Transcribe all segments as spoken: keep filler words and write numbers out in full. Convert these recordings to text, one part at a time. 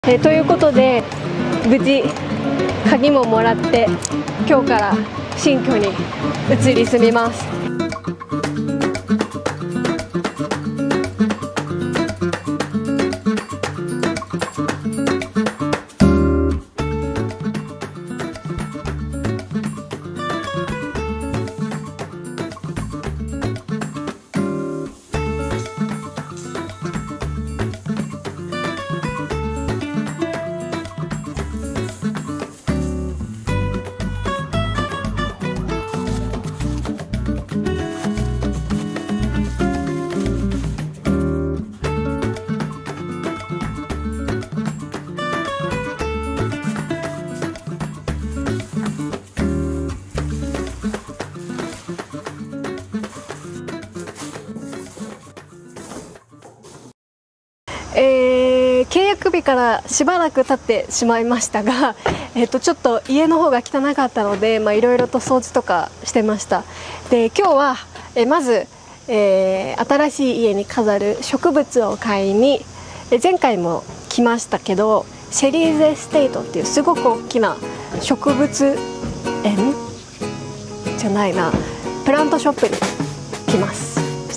えー、ということで無事鍵ももらって今日から新居に移り住みます。えー、契約日からしばらく経ってしまいましたが、えー、とちょっと家の方が汚かったのでいろいろと掃除とかしてました。で今日は、えー、まず、えー、新しい家に飾る植物を買いに、えー、前回も来ましたけどシェリーズエステートっていうすごく大きな植物園じゃないなプラントショップに来ます。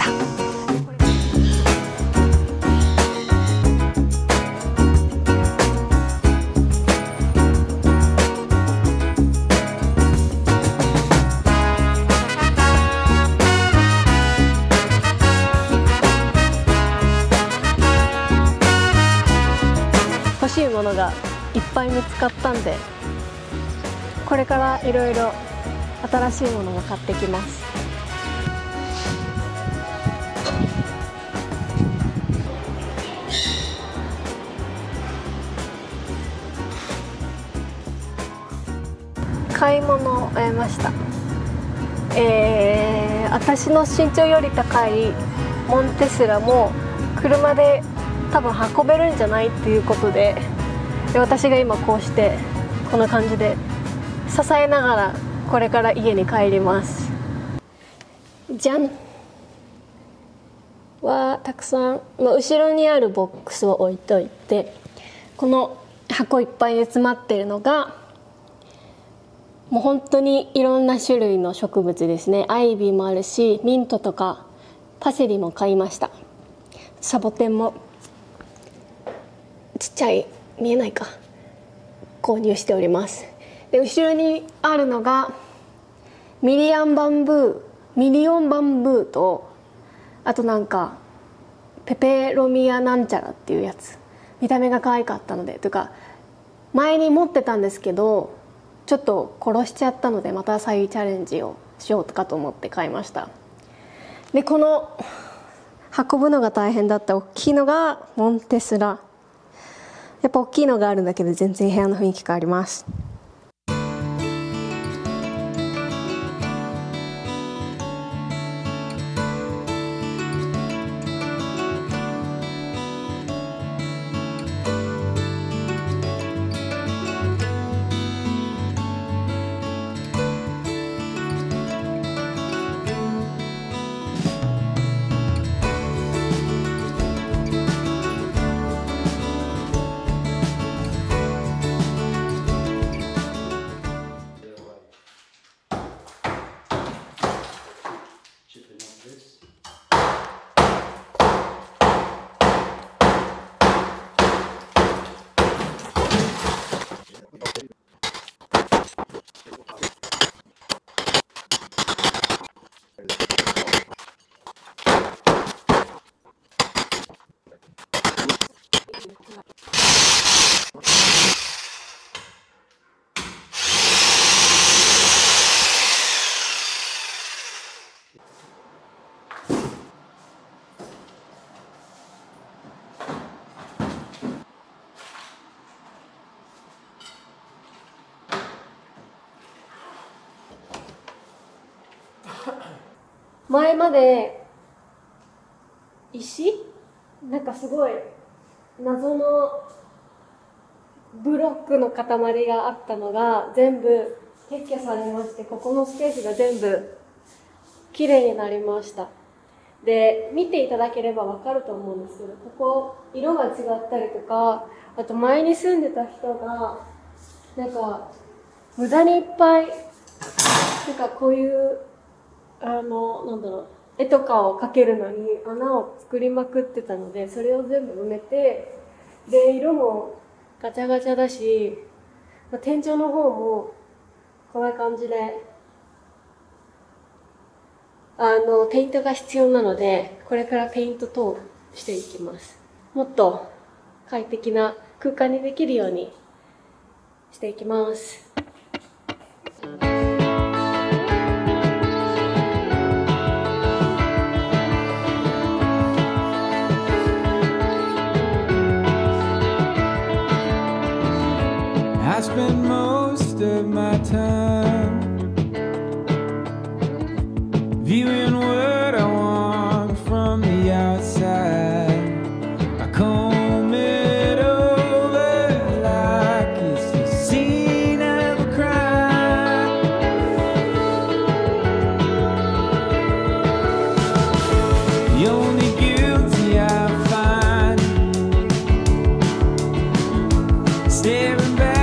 欲しいものがいっぱい見つかったんでこれからいろいろ新しいものも買ってきます。買い物を終えました。えー、私の身長より高いモンテスラも車で多分運べるんじゃないっていうことで、で私が今こうしてこんな感じで支えながらこれから家に帰ります。じゃんはたくさん、まあ、後ろにあるボックスを置いといてこの箱いっぱいに詰まっているのがもう本当にいろんな種類の植物ですね。アイビーもあるしミントとかパセリも買いました。サボテンもちっちゃい見えないか購入しております。で後ろにあるのがミリアンバンブーミリオンバンブーとあとなんかペペロミアなんちゃらっていうやつ、見た目が可愛かったのでというか前に持ってたんですけどちょっと殺しちゃったのでまた再チャレンジをしようかと思って買いました。でこの運ぶのが大変だった大きいのがモンテスラ。やっぱ大きいのがあるだけで全然部屋の雰囲気変わります。前まで石なんかすごい謎のブロックの塊があったのが全部撤去されまして、ここのスペースが全部きれいになりました。 で見ていただければわかると思うんですけど、ここ色が違ったりとか、あと前に住んでた人がなんか無駄にいっぱいなんかこういうあのなんだろう絵とかを描けるのに穴を作りまくってたので、それを全部埋めて、で色もガチャガチャだし、まあ、天井の方もこんな感じであのペイントが必要なので、これからペイント等していきます。もっと快適な空間にできるようにしていきます。 I spend most of my time viewing what I want from the outside. I comb it over like it's the scene of a crime. The only guilty I find staring back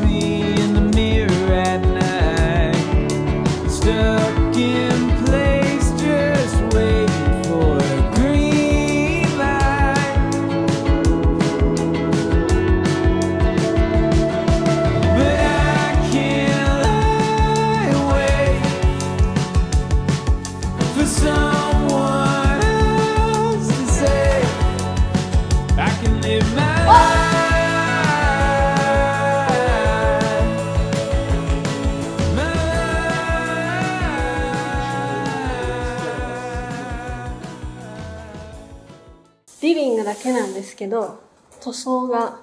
リビングだけなんですけど、塗装が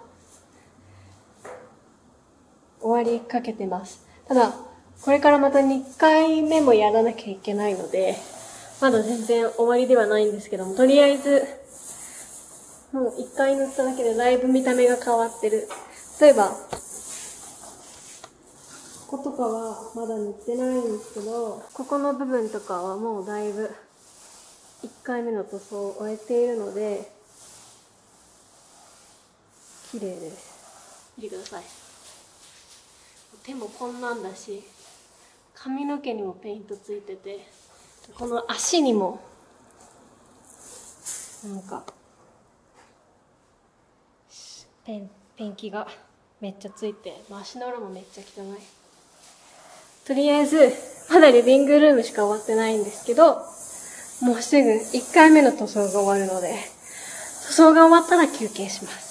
終わりかけてます。ただ、これからまたにかいめもやらなきゃいけないので、まだ全然終わりではないんですけども、とりあえず、もういっかい塗っただけでだいぶ見た目が変わってる。例えば、こことかはまだ塗ってないんですけど、ここの部分とかはもうだいぶいっかいめの塗装を終えているので、綺麗です。見てください。手もこんなんだし、髪の毛にもペイントついてて、この足にもなんかペンペンキがめっちゃついて、足の裏もめっちゃ汚い。とりあえずまだリビングルームしか終わってないんですけど、もうすぐいっかいめの塗装が終わるので、塗装が終わったら休憩します。